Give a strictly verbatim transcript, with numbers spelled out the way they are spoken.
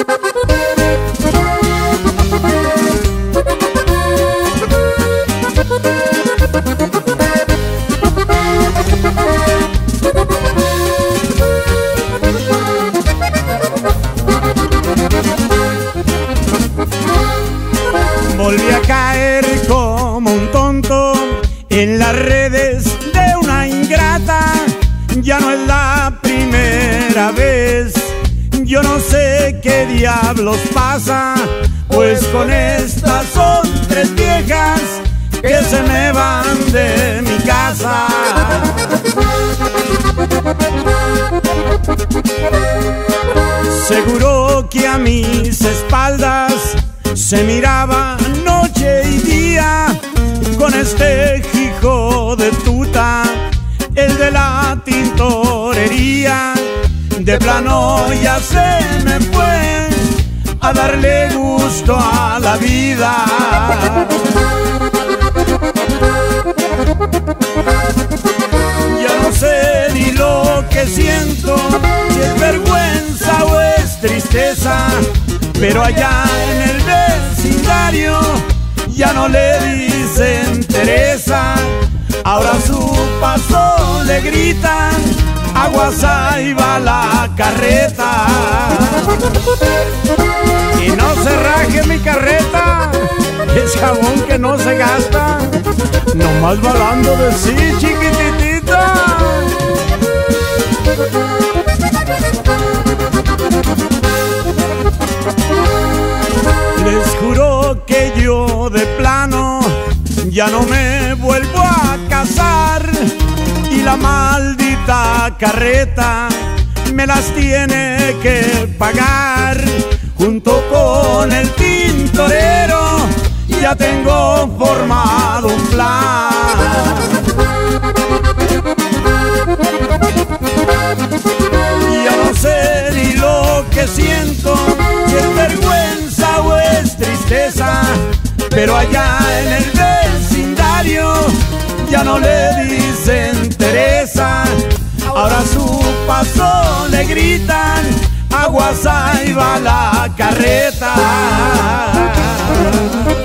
Volví a caer como un tonto en las redes de una ingrata. Ya no es la primera vez. Yo no sé qué diablos pasa, pues con estas son tres viejas que se me van de mi casa. Seguro que a mis espaldas se miraba noche y día con este hijo de tuta, el de la tintorería. De plano ya se me fue a darle gusto a la vida. Ya no sé ni lo que siento, si es vergüenza o es tristeza, pero allá en el vecindario ya no le dicen Teresa. Ahora a su paso le gritan: aguas, ahí va la carreta. Y no se raje mi carreta, es jabón que no se gasta, nomás va hablando de sí, chiquititita. Les juro que yo de plano ya no me vuelvo a casar, y la maldita carreta me las tiene que pagar. Junto con el tintorero ya tengo formado un plan. Ya no sé ni lo que siento, si es vergüenza o es tristeza, pero allá en el vecindario ya no le dicen Teresa. Ahora a su paso le gritan: aguas, ahí va la carreta.